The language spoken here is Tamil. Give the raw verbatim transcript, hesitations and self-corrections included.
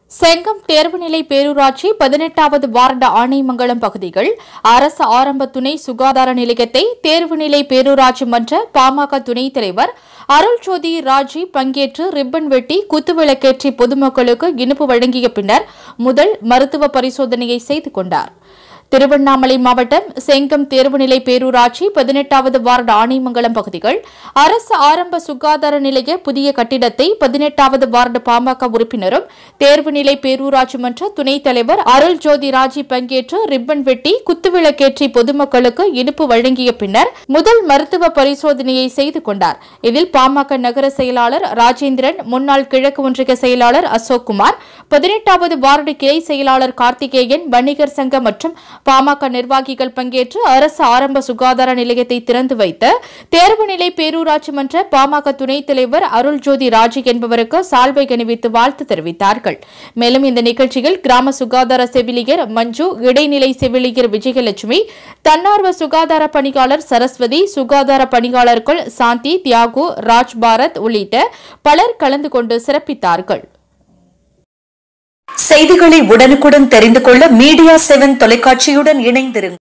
செங்கம் தேர்வுநிலை பேரூராட்சி பதினெட்டாவது வார்டு ஆனைமங்கலம் பகுதிகள் அரசு ஆரம்ப துணை சுகாதார நிலையத்தை தேர்வுநிலை பேரூராட்சி மன்ற பாமக துணைத் தலைவர் அருள்ஜோதி ராஜி பங்கேற்று ரிப்பன் வெட்டி குத்துவிளக்கேற்றி பொதுமக்களுக்கு இனிப்பு வழங்கிய பின்னர் முதல் மருத்துவ பரிசோதனையை செய்து கொண்டார். திருவண்ணாமலை மாவட்டம் செங்கம் தேர்வுநிலை பேரூராட்சி பதினெட்டாவது வார்டு ஆனைமங்கலம் பகுதிகள் அரசு ஆரம்ப சுகாதார நிலைய புதிய கட்டிடத்தை பதினெட்டாவது வார்டு பாமக உறுப்பினரும் தேர்வுநிலை பேரூராட்சி மன்ற துணைத் தலைவர் அருள்ஜோதி ராஜி பங்கேற்று ரிப்பன் வெட்டி குத்துவிளக்கேற்றி பொதுமக்களுக்கு இனிப்பு வழங்கிய பின்னர் முதல் மருத்துவ பரிசோதனையை செய்து கொண்டார். இதில் பாமக நகர செயலாளர் ராஜேந்திரன், முன்னாள் கிழக்கு ஒன்றிய செயலாளர் அசோக்குமார், பதினெட்டாவது வார்டு கிளை செயலாளர் கார்த்திகேயன், வணிகர் சங்க மற்றும் பாமக நிர்வாகிகள் பங்கேற்று அரசு ஆரம்ப சுகாதார நிலையத்தை திறந்து வைத்து தேர்வுநிலை பேரூராட்சி மன்ற பாமக துணைத் தலைவர் அருள்ஜோதி ராஜி என்பவருக்கு சால்வை அணிவித்து வாழ்த்து தெரிவித்தார்கள். மேலும் இந்த நிகழ்ச்சியில் கிராம சுகாதார செவிலியர் மஞ்சு, இடைநிலை செவிலியர் விஜயலட்சுமி, தன்னார்வ சுகாதார பணியாளர் சரஸ்வதி, சுகாதார பணியாளர்கள் சாந்தி, தியாகு, ராஜ் பாரத் உள்ளிட்ட பலர் கலந்து கொண்டு சிறப்பித்தார்கள். செய்திகளை உடனுக்குடன் தெரிந்து கொள்ள மீடியா செவன் தொலைக்காட்சியுடன் இணைந்திருங்கள்.